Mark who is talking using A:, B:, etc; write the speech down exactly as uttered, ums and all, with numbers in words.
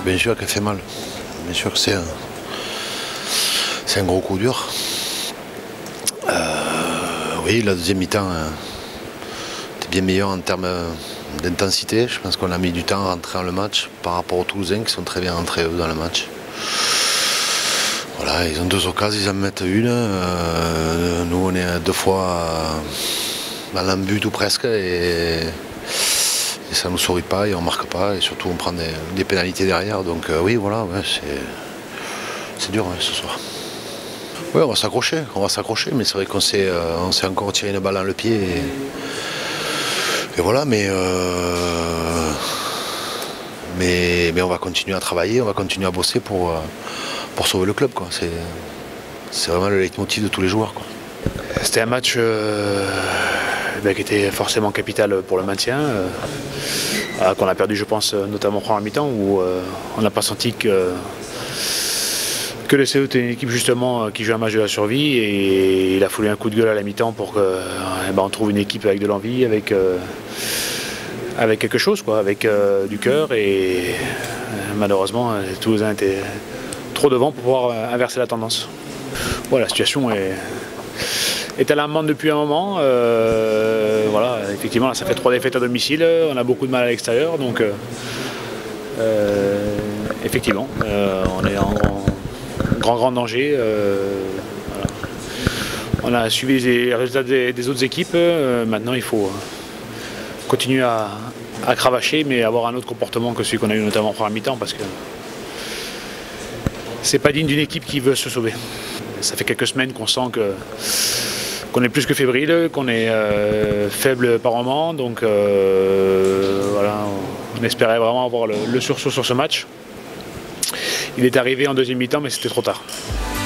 A: Bien sûr qu'elle fait mal. Bien sûr que c'est un, c'est un gros coup dur. Euh, oui, la deuxième mi-temps euh, était bien meilleure en termes d'intensité. Je pense qu'on a mis du temps à rentrer dans le match par rapport aux Toulousains qui sont très bien rentrés eux, dans le match. Voilà, ils ont deux occasions, ils en mettent une. Euh, nous, on est deux fois dans l'embut ou presque. Et, et ça ne nous sourit pas et on ne marque pas. Et surtout, on prend des, des pénalités derrière. Donc euh, oui, voilà, ouais, c'est dur ouais, ce soir. Oui, on va s'accrocher, on va s'accrocher. Mais c'est vrai qu'on s'est euh, encore tiré une balle dans le pied. Et, et voilà, mais... Euh, mais, mais on va continuer à travailler, on va continuer à bosser pour... Euh, pour sauver le club. C'est vraiment le leitmotiv de tous les joueurs.
B: C'était un match euh, ben, qui était forcément capital pour le maintien, euh, euh, qu'on a perdu je pense notamment en première mi-temps où euh, on n'a pas senti que, que le C E était une équipe justement qui joue un match de la survie et il a fallu un coup de gueule à la mi-temps pour qu'on eh ben, trouve une équipe avec de l'envie, avec, euh, avec quelque chose, quoi, avec euh, du cœur et euh, malheureusement les Toulousains étaient trop devant pour pouvoir inverser la tendance. Voilà, la situation est, est alarmante depuis un moment. Euh, voilà, effectivement, là, ça fait trois défaites à domicile. On a beaucoup de mal à l'extérieur, donc euh, euh, effectivement, euh, on est en grand, grand, grand danger. Euh, voilà. On a suivi les résultats des, des autres équipes. Euh, maintenant, il faut continuer à, à cravacher, mais avoir un autre comportement que celui qu'on a eu notamment en première mi-temps, parce que c'est pas digne d'une équipe qui veut se sauver. Ça fait quelques semaines qu'on sent que qu'on est plus que fébrile, qu'on est euh, faible par moment, donc euh, voilà, on espérait vraiment avoir le, le sursaut sur ce match. Il est arrivé en deuxième mi-temps, mais c'était trop tard.